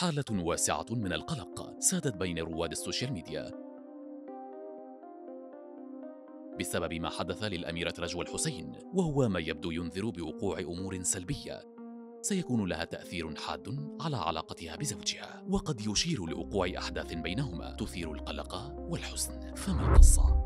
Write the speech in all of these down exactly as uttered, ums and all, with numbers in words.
حالة واسعة من القلق سادت بين رواد السوشيال ميديا بسبب ما حدث للأميرة رجوى الحسين، وهو ما يبدو ينذر بوقوع أمور سلبية سيكون لها تأثير حاد على علاقتها بزوجها، وقد يشير لوقوع أحداث بينهما تثير القلق والحزن. فما القصة؟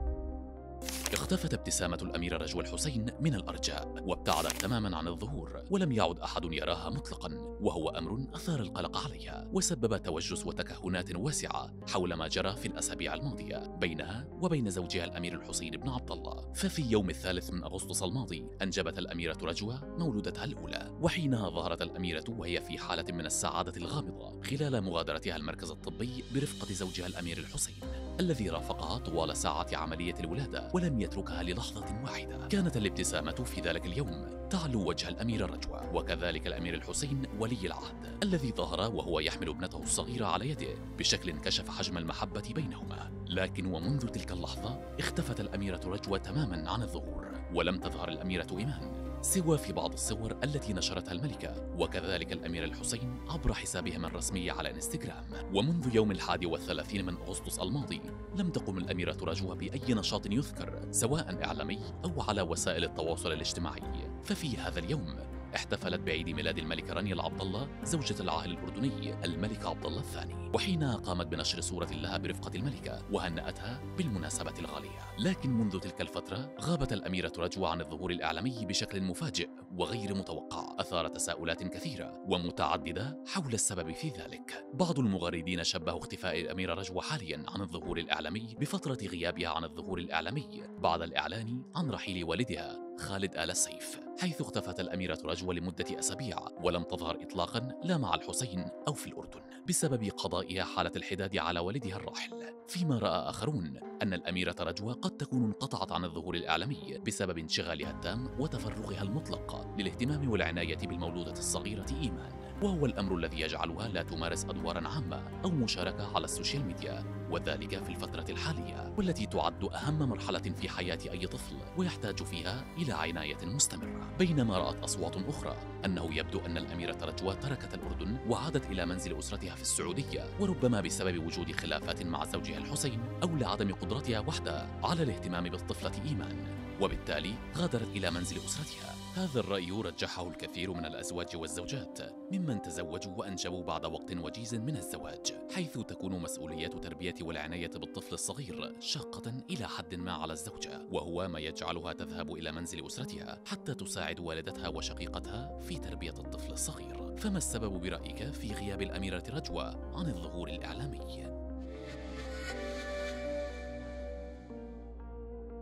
اختفت ابتسامة الأميرة رجوى الحسين من الأرجاء وابتعدت تماما عن الظهور، ولم يعد أحد يراها مطلقا، وهو أمر أثار القلق عليها وسبب توجس وتكهنات واسعة حول ما جرى في الأسابيع الماضية بينها وبين زوجها الأمير الحسين بن عبد الله. ففي يوم الثالث من أغسطس الماضي أنجبت الأميرة رجوى مولودتها الأولى، وحينها ظهرت الأميرة وهي في حالة من السعادة الغامضة خلال مغادرتها المركز الطبي برفقة زوجها الأمير الحسين الذي رافقها طوال ساعة عملية الولادة ولم يتركها للحظة واحدة. كانت الابتسامة في ذلك اليوم تعلو وجه الأميرة رجوى، وكذلك الأمير الحسين ولي العهد الذي ظهر وهو يحمل ابنته الصغيرة على يده بشكل كشف حجم المحبة بينهما. لكن ومنذ تلك اللحظة اختفت الأميرة رجوى تماما عن الظهور، ولم تظهر الأميرة إيمان سوى في بعض الصور التي نشرتها الملكة وكذلك الأمير الحسين عبر حسابهما الرسمي على انستغرام. ومنذ يوم الحادي والثلاثين من أغسطس الماضي لم تقم الأميرة رجوى بأي نشاط يذكر سواء إعلامي أو على وسائل التواصل الاجتماعي. ففي هذا اليوم احتفلت بعيد ميلاد الملكة رانيا العبد الله زوجة العاهل الأردني الملك عبد الله الثاني، وحينها قامت بنشر صورة لها برفقة الملكة وهنأتها بالمناسبة الغالية. لكن منذ تلك الفترة غابت الأميرة رجوى عن الظهور الإعلامي بشكل مفاجئ وغير متوقع أثار تساؤلات كثيرة ومتعددة حول السبب في ذلك. بعض المغردين شبهوا اختفاء الأميرة رجوى حاليا عن الظهور الإعلامي بفترة غيابها عن الظهور الإعلامي بعد الإعلان عن رحيل والدها خالد آل السيف، حيث اختفت الأميرة رجوى لمدة أسابيع ولم تظهر إطلاقا لا مع الحسين أو في الأردن بسبب قضائها حالة الحداد على والدها الراحل. فيما رأى آخرون أن الأميرة رجوى قد تكون انقطعت عن الظهور الإعلامي بسبب انشغالها التام وتفرغها المطلق للاهتمام والعناية بالمولودة الصغيرة إيمان، وهو الأمر الذي يجعلها لا تمارس أدوارا عامة أو مشاركة على السوشيال ميديا، وذلك في الفترة الحالية والتي تعد أهم مرحلة في حياة أي طفل ويحتاج فيها إلى عناية مستمرة. بينما رأت أصوات أخرى أنه يبدو أن الأميرة رجوى تركت الأردن وعادت إلى منزل أسرتها في السعودية، وربما بسبب وجود خلافات مع زوجها الحسين أو لعدم قدرتها وحدها على الاهتمام بالطفلة إيمان، وبالتالي غادرت إلى منزل أسرتها. هذا الرأي رجحه الكثير من الأزواج والزوجات ممن تزوجوا وأنجبوا بعد وقت وجيز من الزواج، حيث تكون مسؤولية تربية والعناية بالطفل الصغير شاقة إلى حد ما على الزوجة، وهو ما يجعلها تذهب إلى منزل أسرتها حتى تساعد والدتها وشقيقتها في تربية الطفل الصغير. فما السبب برأيك في غياب الأميرة رجوى عن الظهور الإعلامي؟